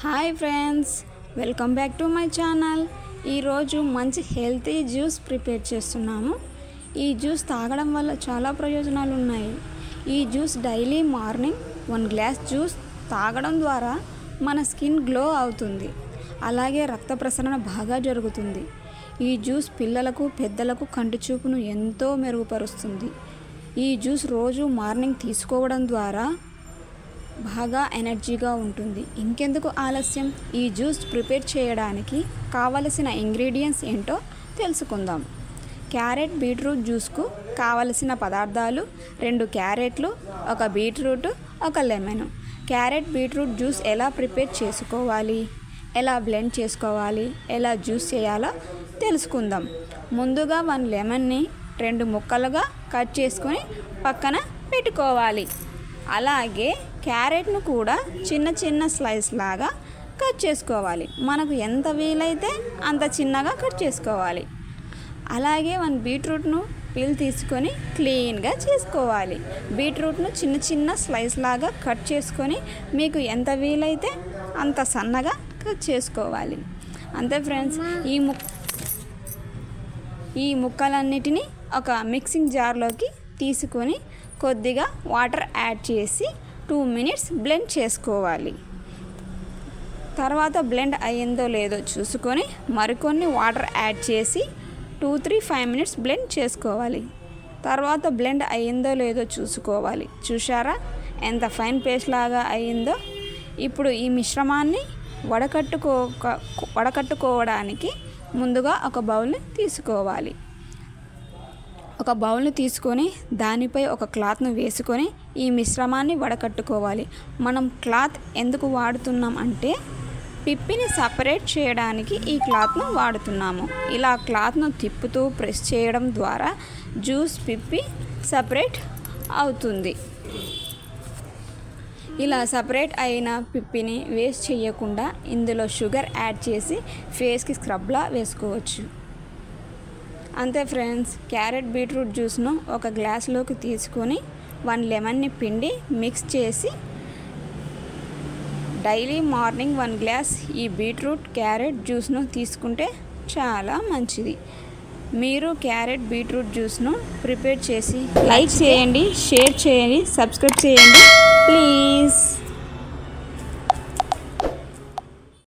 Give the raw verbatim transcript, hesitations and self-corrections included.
Hi friends, welcome back to my channel. ఈరోజు మంచి healthy juice prepare చేస్తున్నాము. ఈ జ్యూస్ తాగడం వల్ల చాలా ప్రయోజనాలు ఉన్నాయి. ఈ juice daily morning one glass juice తాగడం ద్వారా మన స్కిన్ గ్లో అవుతుంది, అలాగే రక్త ప్రసరణ బాగా జరుగుతుంది. ఈ జ్యూస్ పిల్లలకు పెద్దలకు కంటి చూపును ఎంతో మెరుగుపరుస్తుంది. ఈ జ్యూస్ రోజు మార్నింగ్ తీసుకోవడం ద్వారా బాగా ఎనర్జీగా ఉంటుంది. ఇంకెందుకు ఆలస్యం, ఈ జ్యూస్ ప్రిపేర్ చేయడానికి కావలసిన ఇంగ్రీడియంట్స్ ఏంటో తెలుసుకుందాం. క్యారెట్ బీట్రూట్ జ్యూస్కు కావలసిన పదార్థాలు: రెండు క్యారెట్లు, ఒక బీట్రూట్, ఒక లెమన్. క్యారెట్ బీట్రూట్ జ్యూస్ ఎలా ప్రిపేర్ చేసుకోవాలి, ఎలా బ్లెండ్ చేసుకోవాలి, ఎలా జ్యూస్ చేయాలో తెలుసుకుందాం. ముందుగా వన్ లెమన్ని రెండు ముక్కలుగా కట్ చేసుకొని పక్కన పెట్టుకోవాలి. అలాగే క్యారెట్ను కూడా చిన్న చిన్న స్లైస్ లాగా కట్ చేసుకోవాలి. మనకు ఎంత వీలైతే అంత చిన్నగా కట్ చేసుకోవాలి. అలాగే వన్ బీట్రూట్ను పీల్ తీసుకొని క్లీన్గా చేసుకోవాలి. బీట్రూట్ను చిన్న చిన్న స్లైస్ లాగా కట్ చేసుకొని మీకు ఎంత వీలైతే అంత సన్నగా కట్ చేసుకోవాలి. అంతే ఫ్రెండ్స్. ఈ ము ఈ ముక్కలన్నిటినీ ఒక మిక్సింగ్ జార్లోకి తీసుకొని కొద్దిగా వాటర్ యాడ్ చేసి టూ మినిట్స్ బ్లెండ్ చేసుకోవాలి. తర్వాత బ్లెండ్ అయ్యిందో లేదో చూసుకొని మరికొన్ని వాటర్ యాడ్ చేసి two three five minutes blend చేసుకోవాలి. తర్వాత బ్లెండ్ అయ్యిందో లేదో చూసుకోవాలి. చూసారా ఎంత ఫైన్ పేస్ట్ లాగా అయ్యిందో. ఇప్పుడు ఈ మిశ్రమాన్ని వడకట్టుకో వడకట్టుకోవడానికి ముందుగా ఒక బౌల్ని తీసుకోవాలి. ఒక బౌల్ని తీసుకొని దానిపై ఒక క్లాత్ను వేసుకొని ఈ మిశ్రమాన్ని వడకట్టుకోవాలి. మనం క్లాత్ ఎందుకు వాడుతున్నాం అంటే పిప్పిని సపరేట్ చేయడానికి ఈ క్లాత్ను వాడుతున్నాము. ఇలా క్లాత్ను తిప్పుతూ ప్రెస్ చేయడం ద్వారా జ్యూస్ పిప్పి సపరేట్ అవుతుంది. ఇలా సపరేట్ అయిన పిప్పిని వేస్ట్ చేయకుండా ఇందులో షుగర్ యాడ్ చేసి ఫేస్కి స్క్రబ్లా వేసుకోవచ్చు. అంతే ఫ్రెండ్స్. క్యారెట్ బీట్రూట్ జ్యూస్ను ఒక గ్లాస్లోకి తీసుకొని వన్ లెమన్ని పిండి మిక్స్ చేసి డైలీ మార్నింగ్ వన్ గ్లాస్ ఈ బీట్రూట్ క్యారెట్ జ్యూస్ను తీసుకుంటే చాలా మంచిది. మీరు క్యారెట్ బీట్రూట్ జ్యూస్ను ప్రిపేర్ చేసి లైక్ చేయండి, షేర్ చేయండి, సబ్స్క్రైబ్ చేయండి ప్లీజ్.